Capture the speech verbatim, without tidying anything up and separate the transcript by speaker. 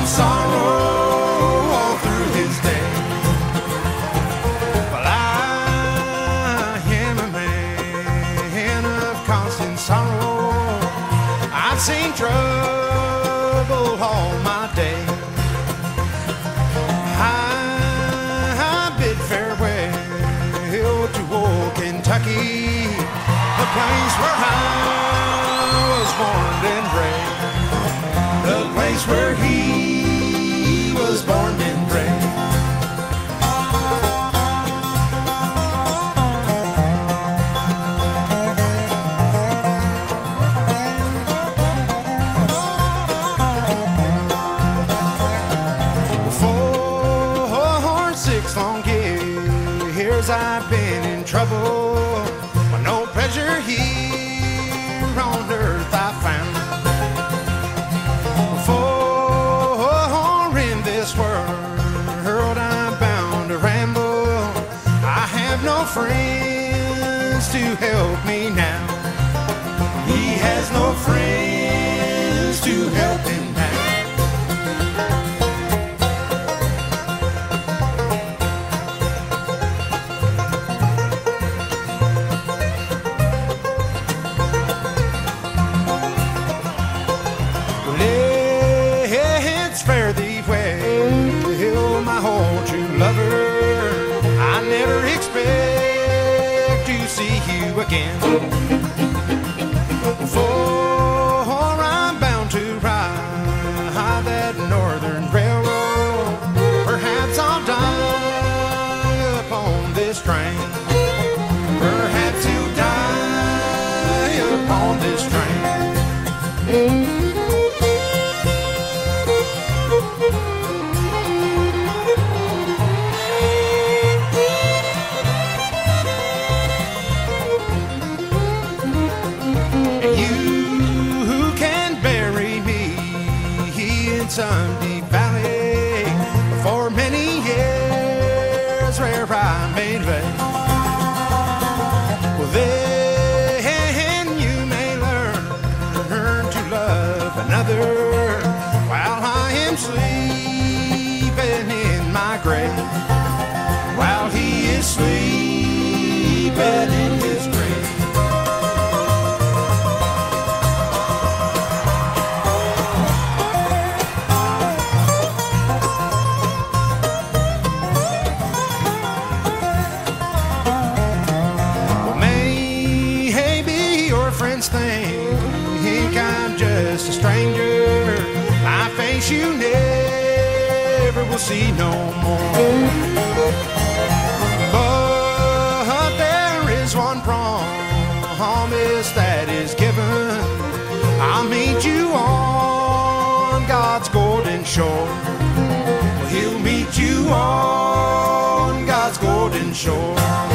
Speaker 1: sorrow all through his day. Well, I am a man of constant sorrow. I've seen trouble all my day. I bid farewell to old Kentucky, the place where I was born and bred, the place where he was born and bred. For six long years I've been in trouble, but no pleasure here on earth I found. For in this world I'm bound to ramble, I have no friends to help me now. He has no friends to help him now. Fare thee well, my whole true lover. I never expect to see you again, for I'm bound to ride that northern railroad. Perhaps I'll die upon this train. Perhaps you'll die upon this train. Some deep valley for many years where I made lay. Well, then you may learn, learn to love another while I am sleeping in my grave, while he is sleeping in his grave. Friends think I'm just a stranger, my face you never will see no more. But there is one promise that is given, I'll meet you on God's golden shore. Well, he'll meet you on God's golden shore.